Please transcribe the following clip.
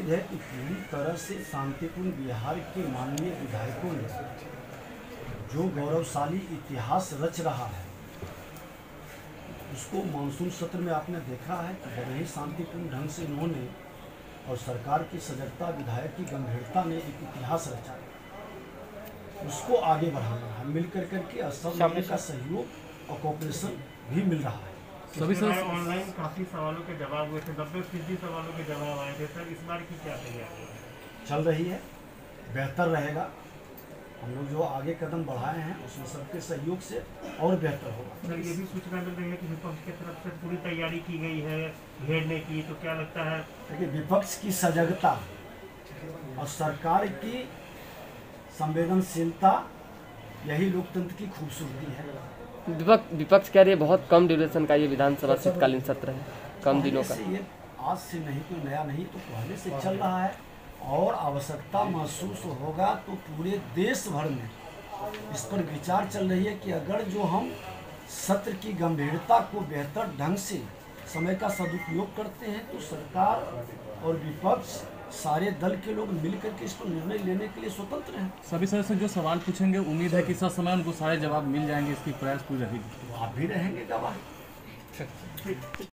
उम्मीद है कि पूरी तरह से शांतिपूर्ण बिहार के माननीय विधायकों ने जो गौरवशाली इतिहास रच रहा है उसको मानसून सत्र में आपने देखा है कि बड़े ही शांतिपूर्ण ढंग से इन्होंने और सरकार की सजगता, विधायक की गंभीरता ने एक इतिहास रचा, उसको आगे बढ़ाना है। मिल करके सब लोगों का सहयोग और कोऑपरेशन भी मिल रहा है। सभी सर ऑनलाइन काफी सवालों के जवाब हुए थे, 90% सवालों के जवाब आए थे सर। इस बार की क्या तैयारी चल रही है? बेहतर रहेगा। हम लोग जो आगे कदम बढ़ाए हैं उसमें सबके सहयोग से और बेहतर होगा। सर ये भी सूचना मिल रही है कि विपक्ष की तरफ से पूरी तैयारी की गई है घेरने की, तो क्या लगता है? देखिए, विपक्ष की सजगता और सरकार की संवेदनशीलता यही लोकतंत्र की खूबसूरती है। विपक्ष कह रही है बहुत कम ड्यूरेशन का ये विधानसभा शीतकालीन सत्र है, कम दिनों का। ये आज से नहीं, कोई नया नहीं, तो पहले से चल रहा है और आवश्यकता महसूस होगा तो पूरे देश भर में इस पर विचार चल रही है कि अगर जो हम सत्र की गंभीरता को बेहतर ढंग से समय का सदुपयोग करते हैं तो सरकार और विपक्ष सारे दल के लोग मिलकर के इस पर निर्णय लेने के लिए स्वतंत्र हैं। सभी सदस्य जो सवाल पूछेंगे उम्मीद है कि इस समय उनको सारे जवाब मिल जाएंगे, इसकी प्रयास पूरी रहेगी। तो आप भी रहेंगे गवाह।